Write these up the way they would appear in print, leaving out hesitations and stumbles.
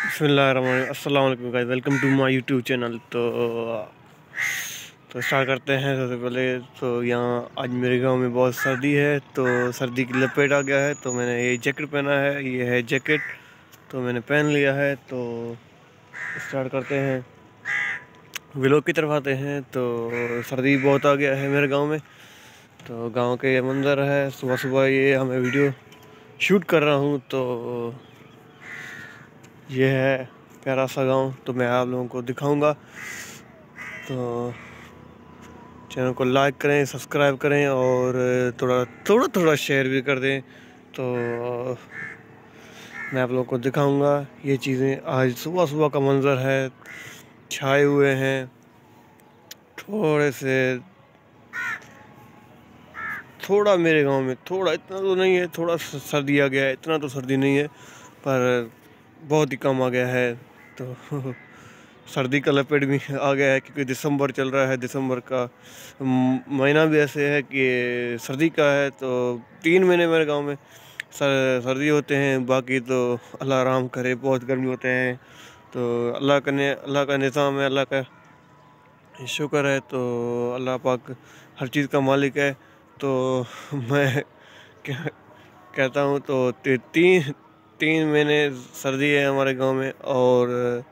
अस्सलाम वालेकुम guys, welcome to my YouTube channel. तो स्टार्ट करते हैं। सबसे पहले तो यहाँ आज मेरे गांव में बहुत सर्दी है, तो सर्दी की लपेट आ गया है, तो मैंने ये जैकेट पहना है। ये है जैकेट, तो मैंने पहन लिया है। तो स्टार्ट करते हैं, व्लॉग की तरफ आते हैं। तो सर्दी बहुत आ गया है मेरे गाँव में। तो गाँव के ये मंज़र है, सुबह सुबह ये हमें वीडियो शूट कर रहा हूँ। तो ये है प्यारा सा गांव, तो मैं आप लोगों को दिखाऊंगा। तो चैनल को लाइक करें, सब्सक्राइब करें और थोड़ा थोड़ा थोड़ा शेयर भी कर दें। तो मैं आप लोगों को दिखाऊंगा ये चीज़ें। आज सुबह सुबह का मंज़र है, छाए हुए हैं थोड़े से। थोड़ा मेरे गांव में थोड़ा, इतना तो नहीं है, थोड़ा सर्दी आ गया है। इतना तो सर्दी नहीं है, पर बहुत ही कम आ गया है। तो सर्दी का लपेट भी आ गया है, क्योंकि दिसंबर चल रहा है। दिसंबर का महीना भी ऐसे है कि सर्दी का है। तो 3 महीने मेरे गांव में सर्दी होते हैं, बाकी तो अल्लाह आराम करे, बहुत गर्मी होते हैं। तो अल्लाह का निज़ाम है, अल्लाह का शुक्र है। तो अल्लाह पाक हर चीज़ का मालिक है। तो मैं क्या कहता हूँ, तो 3 महीने सर्दी है हमारे गांव में, और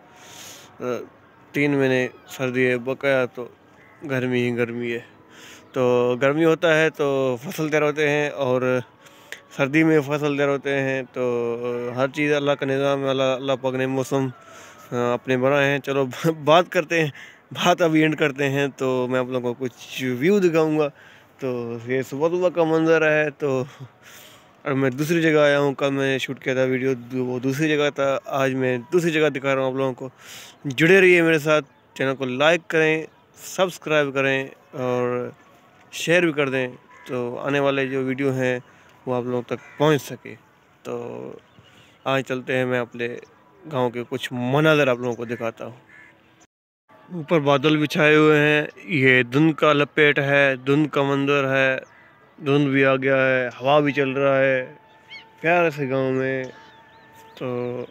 3 महीने सर्दी है बकाया, तो गर्मी ही गर्मी है। तो गर्मी होता है तो फसल तैयार होते हैं, और सर्दी में फसल तैयार होते हैं। तो हर चीज़ अल्लाह का निज़ाम है। अल्लाह पाक ने मौसम अपने बनाए हैं। चलो बात करते हैं, बात अभी एंड करते हैं। तो मैं आप लोगों को कुछ व्यू दिखाऊंगा। तो ये सुबह सुबह का मंज़र है। तो और मैं दूसरी जगह आया हूँ। कल मैंने शूट किया था वीडियो, वो दूसरी जगह था। आज मैं दूसरी जगह दिखा रहा हूँ आप लोगों को। जुड़े रहिए मेरे साथ, चैनल को लाइक करें, सब्सक्राइब करें और शेयर भी कर दें, तो आने वाले जो वीडियो हैं वो आप लोगों तक पहुंच सके। तो आज चलते हैं, मैं अपने गांव के कुछ मनाज़र आप लोगों को दिखाता हूँ। ऊपर बादल भी छाए हुए हैं, ये धुंध का लपेट है, धुंध का मंजर है। धुंध भी आ गया है, हवा भी चल रहा है प्यारे से गांव में। तो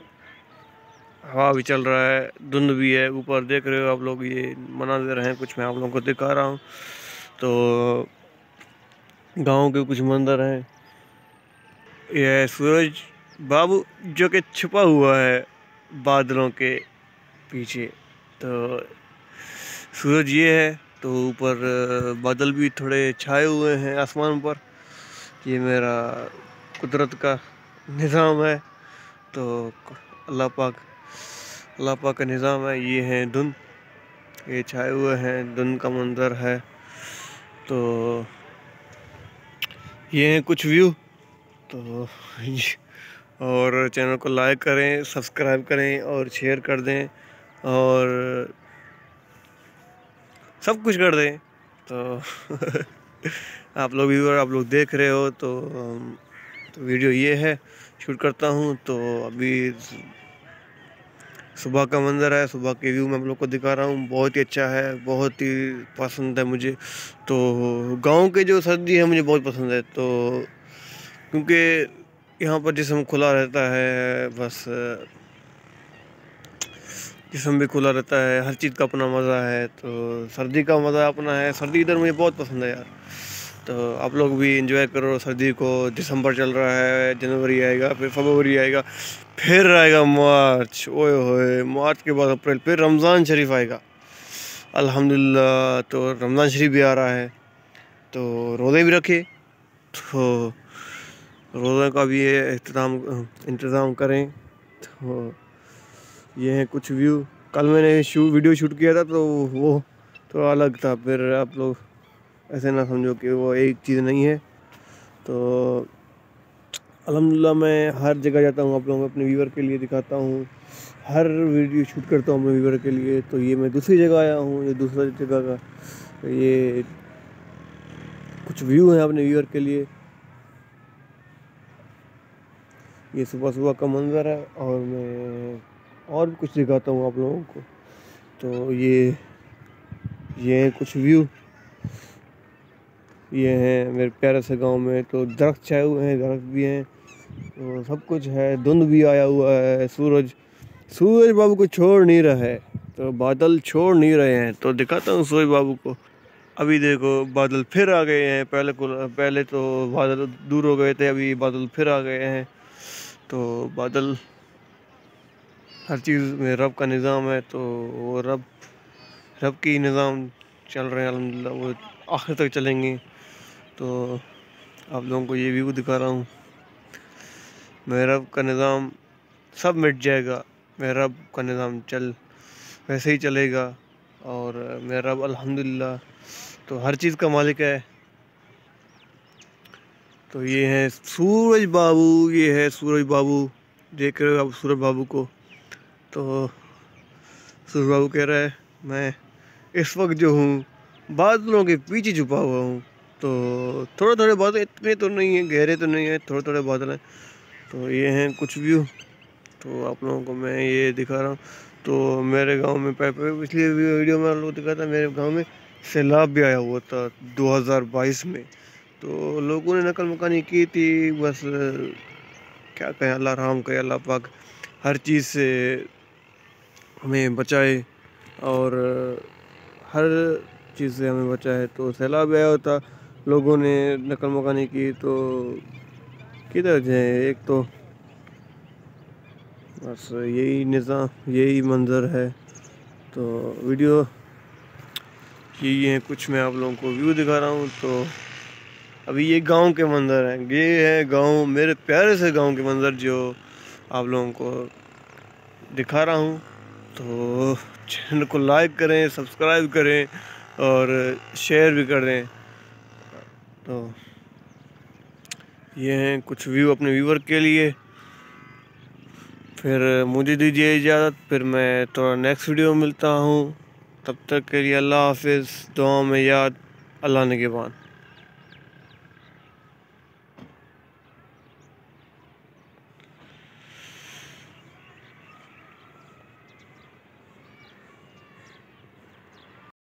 हवा भी चल रहा है, धुंध भी है। ऊपर देख रहे हो आप लोग, ये मनाज़र हैं कुछ, मैं आप लोगों को दिखा रहा हूँ। तो गांव के कुछ मंदिर हैं। यह सूरज बाबू जो कि छुपा हुआ है बादलों के पीछे। तो सूरज ये है, तो ऊपर बादल भी थोड़े छाए हुए हैं आसमान पर। ये मेरा कुदरत का निज़ाम है। तो अल्लाह पाक अल्लाह पाक का निज़ाम है। ये है धुंध, ये छाए हुए हैं, धुंध का मंजर है। तो ये है कुछ व्यू। तो और चैनल को लाइक करें, सब्सक्राइब करें और शेयर कर दें, और सब कुछ कर दें। तो आप लोग व्यूअर, आप लोग देख रहे हो। तो वीडियो ये है, शूट करता हूँ। तो अभी सुबह का मंज़र है, सुबह के व्यू मैं आप लोग को दिखा रहा हूँ। बहुत ही अच्छा है, बहुत ही पसंद है मुझे। तो गांव के जो सर्दी है मुझे बहुत पसंद है। तो क्योंकि यहाँ पर जिस्म खुला रहता है, बस जिस्म भी खुला रहता है, हर चीज़ का अपना मज़ा है। तो सर्दी का मज़ा अपना है। सर्दी इधर मुझे बहुत पसंद है यार। तो आप लोग भी एंजॉय करो सर्दी को। दिसंबर चल रहा है, जनवरी आएगा, फिर फरवरी आएगा, फिर आएगा मार्च। ओए होए, मार्च के बाद अप्रैल, फिर रमज़ान शरीफ आएगा अल्हम्दुलिल्लाह। तो रमज़ान शरीफ भी आ रहा है, तो रोज़े भी रखे। तो रोज़े का भी ये इंतज़ाम करें। तो ये है कुछ व्यू। कल मैंने वीडियो शूट किया था, तो वो थोड़ा अलग था। फिर आप लोग ऐसे ना समझो कि वो एक चीज़ नहीं है। तो अल्हम्दुलिल्लाह मैं हर जगह जाता हूँ, आप लोगों को अपने व्यूअर के लिए दिखाता हूँ, हर वीडियो शूट करता हूँ अपने व्यूअर के लिए। तो ये मैं दूसरी जगह आया हूँ, ये दूसरा जगह का तो ये कुछ व्यू है अपने व्यूअर के लिए। ये सुबह सुबह का मंज़र है, और मैं और भी कुछ दिखाता हूँ आप लोगों को। तो ये है कुछ व्यू। ये हैं मेरे प्यारे से गांव में। तो दरख्त छाए हुए हैं, दरख्त भी हैं, तो सब कुछ है। धुंध भी आया हुआ है, सूरज बाबू को छोड़ नहीं रहा है, तो बादल छोड़ नहीं रहे हैं। तो दिखाता हूँ सूरज बाबू को। अभी देखो बादल फिर आ गए हैं। पहले तो बादल दूर हो गए थे, अभी बादल फिर आ गए हैं। तो बादल, हर चीज़ में रब का निज़ाम है, तो वो रब की निज़ाम चल रहे हैं अल्हम्दुलिल्लाह, वो आखिर तक चलेंगे। तो आप लोगों को ये व्यू दिखा रहा हूँ। मेरे रब का निज़ाम सब मिट जाएगा, मेरा रब का निज़ाम वैसे ही चलेगा। और मेरा रब अल्हम्दुलिल्लाह तो हर चीज़ का मालिक है। तो ये है सूरज बाबू, ये है सूरज बाबू। देख रहे हो आप सूरज बाबू को? तो सूरज बाबू कह रहा है मैं इस वक्त जो हूँ बादलों के पीछे छुपा हुआ हूँ। तो थोड़े थोड़े बादल, इतने तो नहीं है, गहरे तो नहीं है, थोड़े थोड़े बादल हैं। तो ये हैं कुछ व्यू। तो आप लोगों को मैं ये दिखा रहा हूँ। तो मेरे गांव में पिछली वीडियो में आप लोगों को दिखा था, मेरे गांव में सैलाब भी आया हुआ था 2022 में। तो लोगों ने नकल मकानी की थी, बस क्या कहें, अल्लाह रहम करे, अल्लाह पाक हर चीज़ से हमें बचाए और हर चीज़ से हमें बचाए। तो सैलाब आया होता, लोगों ने नकल मकानी की, तो किधर जाए। एक तो बस यही निज़ाम, यही मंज़र है। तो वीडियो यही है, कुछ मैं आप लोगों को व्यू दिखा रहा हूँ। तो अभी ये गांव के मंज़र हैं, ये है गांव, मेरे प्यारे से गांव के मंज़र जो आप लोगों को दिखा रहा हूँ। तो चैनल को लाइक करें, सब्सक्राइब करें और शेयर भी करें। तो ये हैं कुछ व्यू अपने व्यूअर के लिए। फिर मुझे दीजिए इजाज़त, फिर मैं थोड़ा नेक्स्ट वीडियो में मिलता हूँ। तब तक के लिए अल्लाह हाफिज़। दुआ में याद, अल्लाह निगहबान।